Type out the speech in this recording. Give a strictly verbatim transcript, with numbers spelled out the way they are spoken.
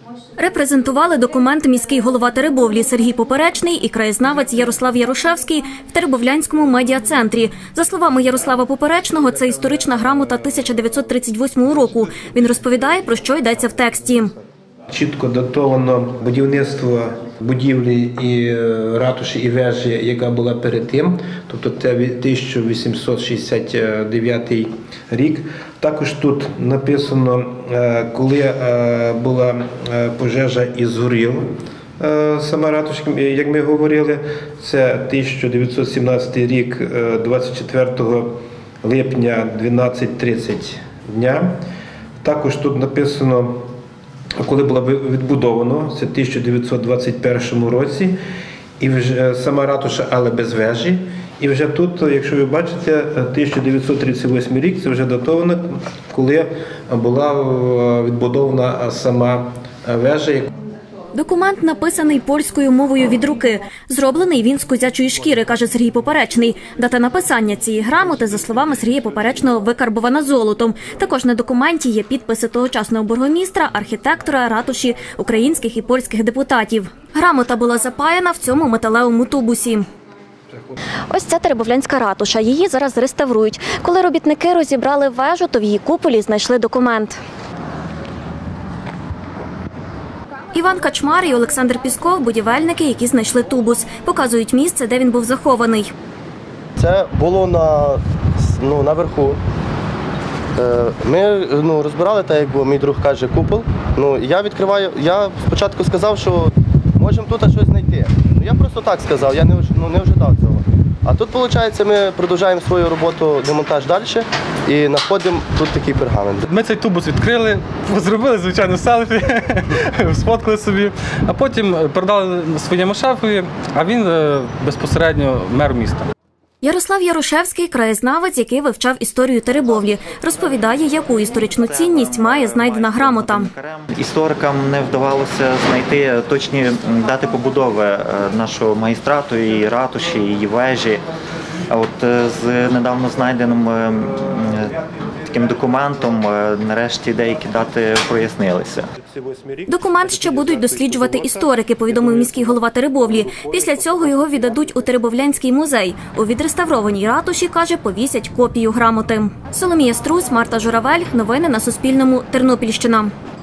Репрезентували документ міський голова Теребовлі Сергій Поперечний і краєзнавець Ярослав Ярушевський в Теребовлянському медіа-центрі. За словами Ярослава Поперечного, це історична грамота тисяча дев'ятсот тридцять восьмого року. Він розповідає, про що йдеться в тексті. Чітко датовано будівництво будівлі і ратуші і вежі, яка була перед тим, тобто це тисяча вісімсот шістдесят дев'ятий рік. Також тут написано, коли була пожежа і згоріла сама ратушка, як ми говорили, це тисяча дев'ятсот сімнадцятий рік, двадцять четвертого липня, дванадцять тридцять дня. Також тут написано, коли була відбудована, це в тисяча дев'ятсот двадцять першому році, і вже сама ратуша, але без вежі. І вже тут, якщо ви бачите, тисяча дев'ятсот тридцять восьмий рік, це вже датовано, коли була відбудована сама вежа. Документ написаний польською мовою від руки. Зроблений він з козячої шкіри, каже Сергій Поперечний. Дата написання цієї грамоти, за словами Сергія Поперечного, викарбована золотом. Також на документі є підписи тогочасного бургомістра, архітектора, ратуші, українських і польських депутатів. Грамота була запаяна в цьому металевому тубусі. Ось ця Теребовлянська ратуша. Її зараз реставрують. Коли робітники розібрали вежу, то в її куполі знайшли документ. Іван Качмар і Олександр Пісков – будівельники, які знайшли тубус. Показують місце, де він був захований. Це було на, ну, наверху. Ми ну, розбирали, так як мій друг каже, купол. Ну, я відкриваю, я спочатку сказав, що можемо тут щось знайти. Я просто так сказав, я не, ну, не ожидав цього. А тут, виходить, ми продовжуємо свою роботу, демонтаж далі і знаходимо тут такий пергамент. Ми цей тубус відкрили, зробили, звичайно, селфі, сфоткали собі, а потім передали своєму шефові, а він безпосередньо мер міста. Ярослав Ярушевський – краєзнавець, який вивчав історію Теребовлі. Розповідає, яку історичну цінність має знайдена грамота. Історикам не вдавалося знайти точні дати побудови нашого магістрату, і ратуші, і вежі. А от з недавно знайденим таким документом нарешті деякі дати прояснилися. Документ ще будуть досліджувати історики, повідомив міський голова Теребовлі. Після цього його віддадуть у Теребовлянський музей. У відреставрованій ратуші, каже, повісять копію грамоти. Соломія Струс, Марта Журавель. Новини на Суспільному. Тернопільщина.